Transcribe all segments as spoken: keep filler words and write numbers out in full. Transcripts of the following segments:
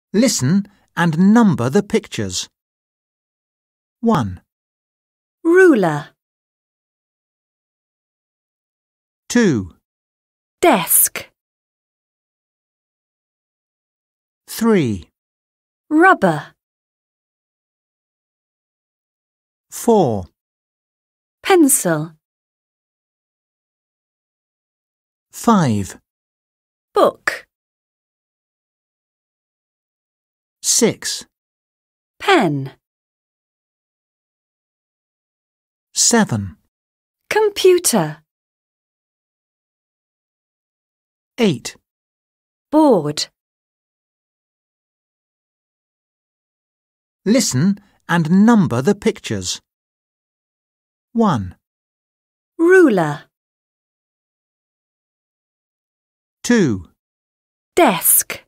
Listen and number the pictures. one, ruler, two, desk, three, rubber, four, pencil, five, book, six, pen, seven, computer, eight, board. Listen and number the pictures. one, Ruler, two, desk,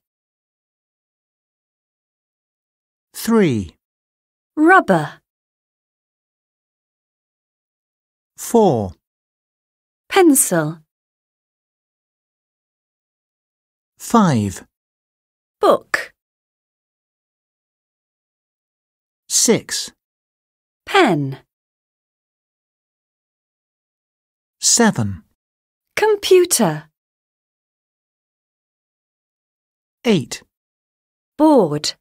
three, rubber, four, pencil, five, book, six, pen, seven, computer, eight, board.